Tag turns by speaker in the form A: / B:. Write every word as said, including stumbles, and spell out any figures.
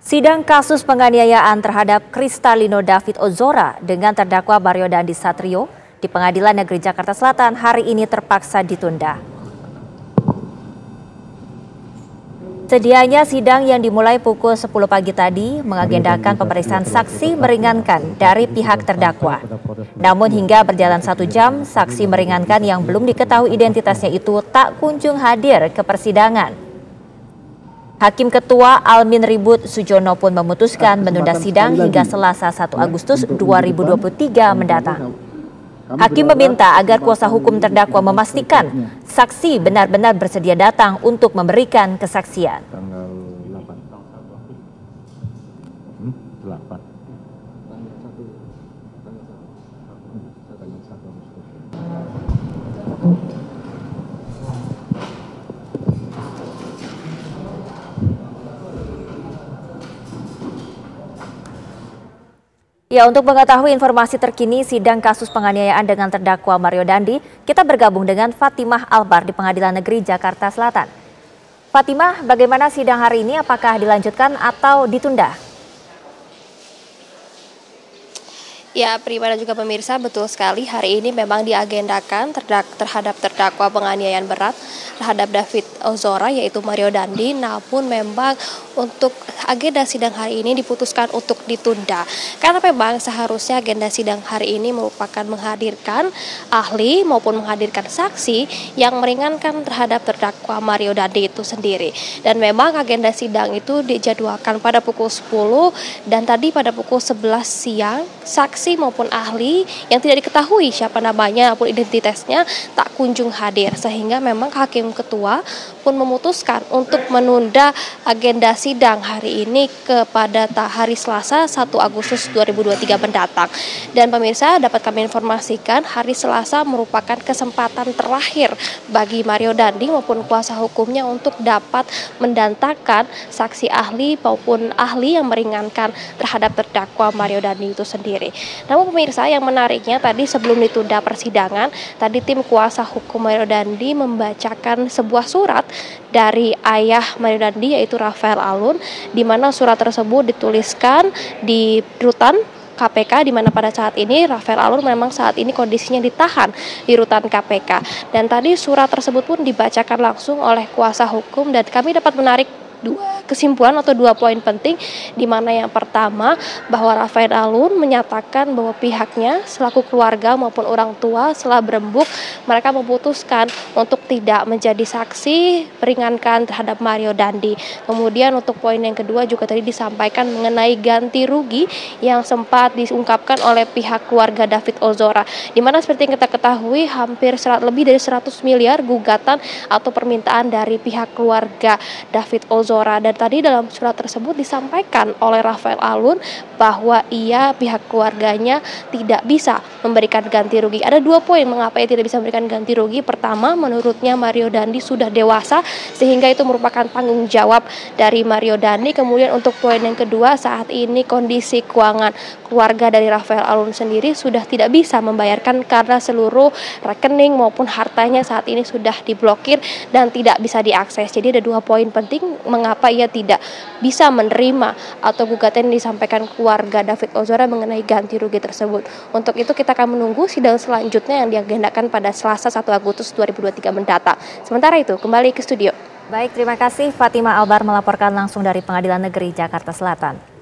A: Sidang kasus penganiayaan terhadap Kristalino David Ozora dengan terdakwa Mario Dandi Satrio di Pengadilan Negeri Jakarta Selatan hari ini terpaksa ditunda. Sedianya sidang yang dimulai pukul sepuluh pagi tadi mengagendakan pemeriksaan saksi meringankan dari pihak terdakwa. Namun hingga berjalan satu jam, saksi meringankan yang belum diketahui identitasnya itu tak kunjung hadir ke persidangan. Hakim Ketua Almin Ribut Sujono pun memutuskan menunda sidang hingga Selasa satu Agustus dua ribu dua puluh tiga mendatang. Hakim meminta agar kuasa hukum terdakwa memastikan saksi benar-benar bersedia datang untuk memberikan kesaksian. Ya, untuk mengetahui informasi terkini sidang kasus penganiayaan dengan terdakwa Mario Dandi, kita bergabung dengan Fatimah Albar di Pengadilan Negeri Jakarta Selatan. Fatimah, bagaimana sidang hari ini? Apakah dilanjutkan atau ditunda?
B: Ya, Prima dan juga pemirsa, betul sekali hari ini memang diagendakan terdak terhadap terdakwa penganiayaan berat terhadap David Ozora yaitu Mario Dandi, namun memang untuk agenda sidang hari ini diputuskan untuk ditunda karena memang seharusnya agenda sidang hari ini merupakan menghadirkan ahli maupun menghadirkan saksi yang meringankan terhadap terdakwa Mario Dandi itu sendiri. Dan memang agenda sidang itu dijadwalkan pada pukul sepuluh dan tadi pada pukul sebelas siang saksi maupun ahli yang tidak diketahui siapa namanya maupun identitasnya tak kunjung hadir, sehingga memang Hakim Ketua pun memutuskan untuk menunda agenda sidang hari ini kepada hari Selasa satu Agustus dua ribu dua puluh tiga mendatang. Dan pemirsa, dapat kami informasikan hari Selasa merupakan kesempatan terakhir bagi Mario Dandi maupun kuasa hukumnya untuk dapat mendatangkan saksi ahli maupun ahli yang meringankan terhadap terdakwa Mario Dandi itu sendiri. Namun pemirsa, yang menariknya tadi sebelum ditunda persidangan, tadi tim kuasa hukum Mario Dandi membacakan sebuah surat dari ayah Mario Dandi yaitu Rafael Alun, di mana surat tersebut dituliskan di rutan K P K, di mana pada saat ini Rafael Alun memang saat ini kondisinya ditahan di rutan K P K. Dan tadi surat tersebut pun dibacakan langsung oleh kuasa hukum dan kami dapat menarik dua kesimpulan atau dua poin penting, di mana yang pertama bahwa Rafael Alun menyatakan bahwa pihaknya selaku keluarga maupun orang tua setelah berembuk mereka memutuskan untuk tidak menjadi saksi meringankan terhadap Mario Dandi. Kemudian untuk poin yang kedua juga tadi disampaikan mengenai ganti rugi yang sempat diungkapkan oleh pihak keluarga David Ozora, di mana seperti yang kita ketahui hampir serat, lebih dari seratus miliar gugatan atau permintaan dari pihak keluarga David Ozora. Dan tadi dalam surat tersebut disampaikan oleh Rafael Alun bahwa ia pihak keluarganya tidak bisa memberikan ganti rugi. Ada dua poin mengapa ia tidak bisa memberikan ganti rugi. Pertama, menurutnya Mario Dandi sudah dewasa sehingga itu merupakan tanggung jawab dari Mario Dandi. Kemudian untuk poin yang kedua, saat ini kondisi keuangan keluarga dari Rafael Alun sendiri sudah tidak bisa membayarkan karena seluruh rekening maupun hartanya saat ini sudah diblokir dan tidak bisa diakses. Jadi ada dua poin penting mengapa ia tidak bisa menerima atau gugatan yang disampaikan keluarga David Ozora mengenai ganti rugi tersebut. Untuk itu kita akan menunggu sidang selanjutnya yang diagendakan pada Selasa satu Agustus dua ribu dua puluh tiga mendatang. Sementara itu kembali ke studio.
A: Baik, terima kasih Fatimah Albar melaporkan langsung dari Pengadilan Negeri Jakarta Selatan.